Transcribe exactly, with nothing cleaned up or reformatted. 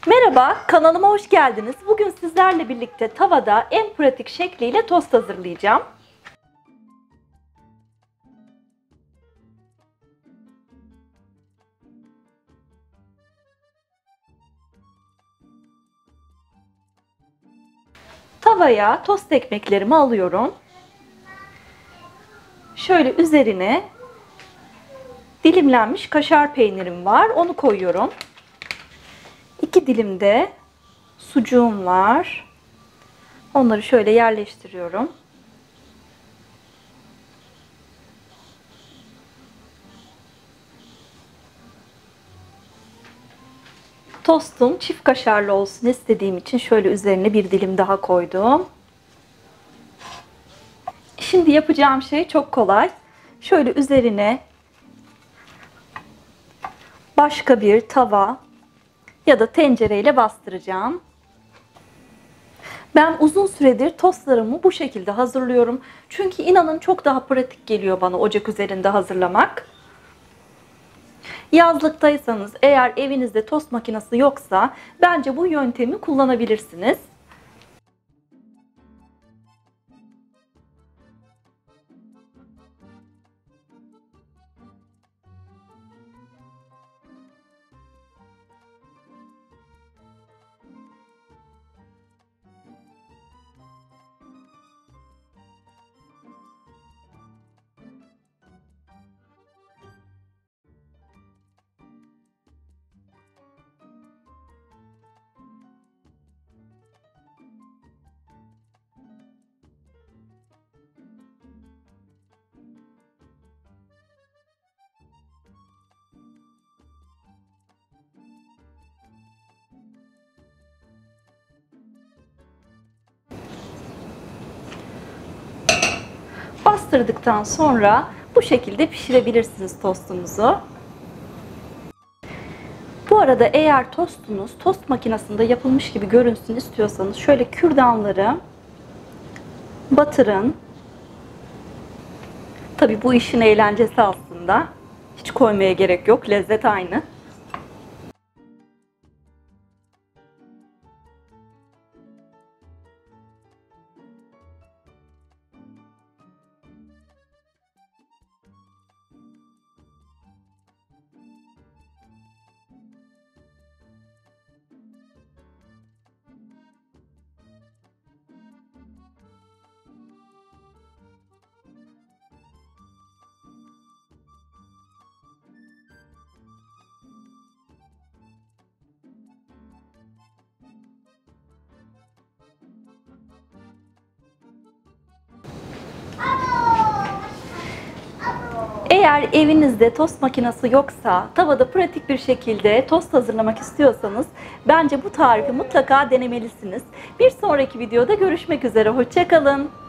Merhaba, kanalıma hoş geldiniz. Bugün sizlerle birlikte tavada en pratik şekliyle tost hazırlayacağım. Tavaya tost ekmeklerimi alıyorum. Şöyle üzerine dilimlenmiş kaşar peynirim var. Onu koyuyorum. İki dilim de sucuğum var. Onları şöyle yerleştiriyorum. Tostum çift kaşarlı olsun istediğim için şöyle üzerine bir dilim daha koydum. Şimdi yapacağım şey çok kolay. Şöyle üzerine başka bir tava ya da tencereyle bastıracağım. Ben uzun süredir tostlarımı bu şekilde hazırlıyorum. Çünkü inanın çok daha pratik geliyor bana ocak üzerinde hazırlamak. Yazlıktaysanız, eğer evinizde tost makinesi yoksa bence bu yöntemi kullanabilirsiniz. Bastırdıktan sonra bu şekilde pişirebilirsiniz tostunuzu. Bu arada eğer tostunuz tost makinesinde yapılmış gibi görünsün istiyorsanız şöyle kürdanları batırın. Tabii bu işin eğlencesi aslında. Hiç koymaya gerek yok. Lezzet aynı. Eğer evinizde tost makinesi yoksa, tavada pratik bir şekilde tost hazırlamak istiyorsanız bence bu tarifi mutlaka denemelisiniz. Bir sonraki videoda görüşmek üzere. Hoşça kalın.